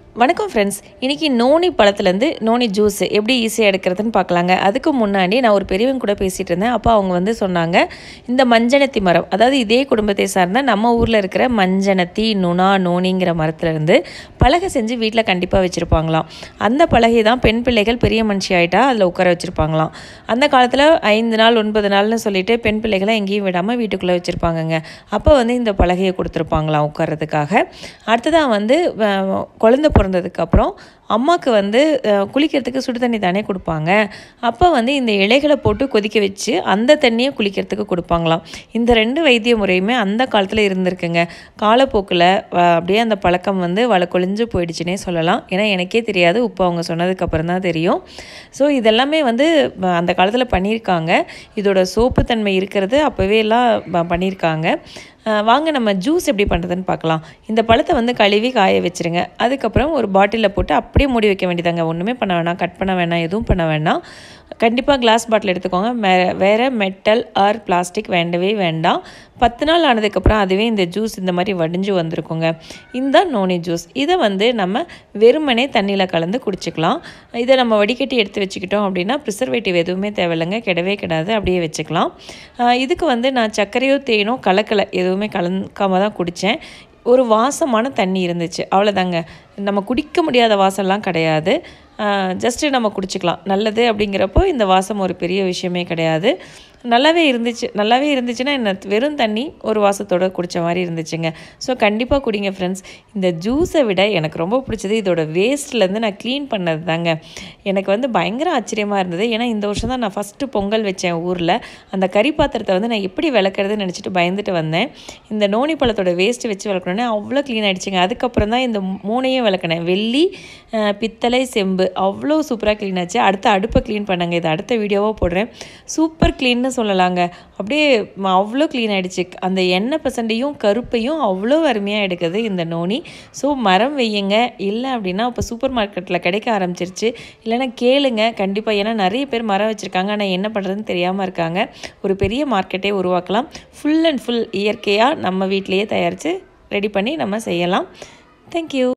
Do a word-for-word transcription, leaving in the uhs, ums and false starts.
வணக்கம் ஃப்ரெண்ட்ஸ். இன்றைக்கி noni பழத்துலேருந்து noni juice எப்படி ஈஸியாக எடுக்கிறதுன்னு பார்க்கலாங்க. அதுக்கு முன்னாடி நான் ஒரு பெரியவங்க கூட பேசிகிட்டு இருந்தேன். அப்போ அவங்க வந்து சொன்னாங்க, இந்த மஞ்சனத்தி மரம், அதாவது இதே குடும்பத்தை சார்ந்த நம்ம ஊரில் இருக்கிற மஞ்சனத்தி, நுணா, நோனிங்கிற மரத்துலேருந்து பலகை செஞ்சு வீட்டில் கண்டிப்பாக வச்சுருப்பாங்களாம். அந்த பலகை தான் பெண் பிள்ளைகள் பெரிய மனுஷி ஆகிட்டா அதில் உட்கார வச்சுருப்பாங்களாம். அந்த காலத்தில் ஐந்து நாள் ஒன்பது நாள்னு சொல்லிட்டு பெண் பிள்ளைகளை எங்கேயும் விடாமல் வீட்டுக்குள்ளே வச்சுருப்பாங்கங்க. அப்போ வந்து இந்த பலகையை கொடுத்துருப்பாங்களாம் உட்காரதுக்காக. அடுத்ததாக வந்து குழந்தை பிறந்ததுக்கப்புறம் அம்மாவுக்கு வந்து குளிக்கிறதுக்கு சுடு தண்ணி தானே கொடுப்பாங்க. அப்போ வந்து இந்த இலைகளை போட்டு கொதிக்க வச்சு அந்த தண்ணியை குளிக்கிறதுக்கு கொடுப்பாங்களாம். இந்த ரெண்டு வைத்திய முறையுமே அந்த காலத்தில் இருந்திருக்குங்க. காலப்போக்கில் அப்படியே அந்த பழக்கம் வந்து வழக்கொழிஞ்சு போயிடுச்சுன்னே சொல்லலாம். ஏன்னா எனக்கே தெரியாது, இப்போ அவங்க சொன்னதுக்கப்புறம் தான் தெரியும். ஸோ இதெல்லாமே வந்து அந்த காலத்தில் பண்ணியிருக்காங்க. இதோட சோப்பு தன்மை இருக்கிறது அப்போவே எல்லாம் பண்ணியிருக்காங்க. வாங்க நம்ம ஜூஸ் எப்படி பண்ணுறதுன்னு பார்க்கலாம். இந்த பழத்தை வந்து கழுவி காய வச்சுருங்க. அதுக்கப்புறம் ஒரு பாட்டிலில் போட்டு அப்படியே மூடி வைக்க வேண்டியதாங்க. ஒன்றுமே பண்ண வேணாம், கட் பண்ண வேணாம், எதுவும் பண்ண வேணாம். கண்டிப்பாக கிளாஸ் பாட்டில் எடுத்துக்கோங்க. மே வேறு மெட்டல் ஆர் பிளாஸ்டிக் வேண்டவே வேண்டாம். பத்து நாள் ஆனதுக்கப்புறம் அதுவே இந்த ஜூஸ் இந்த மாதிரி வடிஞ்சு வந்திருக்குங்க. இந்த நோனி ஜூஸ் இதை வந்து நம்ம வெறுமனே தண்ணியில் கலந்து குடிச்சிக்கலாம். இதை நம்ம வடிகட்டி எடுத்து வச்சுக்கிட்டோம் அப்படின்னா ப்ரிசர்வேட்டிவ் எதுவுமே தேவையில்லைங்க, கிடவே கிடாது, அப்படியே வச்சுக்கலாம். இதுக்கு வந்து நான் சர்க்கரையோ தேனோ கலக்கலை, எதுவுமே கலக்காமல் தான் குடித்தேன். ஒரு வாசமான தண்ணி இருந்துச்சு, அவ்வளோதாங்க. நம்ம குடிக்க முடியாத வாசம்லாம் கிடையாது, ஜஸ்ட்டு நம்ம குடிச்சிக்கலாம். நல்லது அப்படிங்கிறப்போ இந்த வாசம் ஒரு பெரிய விஷயமே கிடையாது. நல்லாவே இருந்துச்சு. நல்லாவே இருந்துச்சுன்னா என்ன, வெறும் தண்ணி ஒரு வாசத்தோடு குடித்த மாதிரி இருந்துச்சுங்க. ஸோ கண்டிப்பாக குடிங்க ஃப்ரெண்ட்ஸ். இந்த ஜூஸை விட எனக்கு ரொம்ப பிடிச்சது இதோட வேஸ்ட்லேருந்து நான் க்ளீன் பண்ணது தாங்க. எனக்கு வந்து பயங்கர ஆச்சரியமாக இருந்தது. ஏன்னா இந்த வருஷம் தான் நான் ஃபஸ்ட்டு பொங்கல் வச்சேன் ஊரில். அந்த கறி பாத்திரத்தை வந்து நான் எப்படி விளக்குறதுன்னு நினச்சிட்டு பயந்துட்டு வந்தேன். இந்த நோனி பழத்தோட வேஸ்ட்டு வச்சு விளக்கணுன்னே அவ்வளோ க்ளீன் ஆகிடுச்சிங்க. அதுக்கப்புறம் தான் இந்த மூணையும் விளக்கினேன். வெள்ளி, பித்தளை, செம்பு, அவ்வளோ சூப்பராக க்ளீன் ஆச்சு. அடுத்த அடுப்பை க்ளீன் பண்ணாங்க. இது அடுத்த வீடியோவாக போடுறேன். சூப்பர் க்ளீன் சொல்லலாங்க. அப்படியே அவ்வளோ க்ளீன் ஆகிடுச்சு. அந்த எண்ணெய் பசண்டையும் கருப்பையும் அவ்வளோ அருமையாக எடுக்குது இந்த நோனி. ஸோ மரம் வையுங்க. இல்லை அப்படின்னா இப்போ சூப்பர் மார்க்கெட்டில் கிடைக்க ஆரம்பிச்சிருச்சு. இல்லைன்னா கேளுங்க கண்டிப்பாக. ஏன்னா நிறைய பேர் மரம் வச்சுருக்காங்க, ஆனால் என்ன பண்ணுறதுன்னு தெரியாமல் இருக்காங்க. ஒரு பெரிய மார்க்கெட்டே உருவாக்கலாம். ஃபுல் அண்ட் ஃபுல் இயற்கையாக நம்ம வீட்டிலையே தயாரித்து ரெடி பண்ணி நம்ம செய்யலாம். தேங்க்யூ.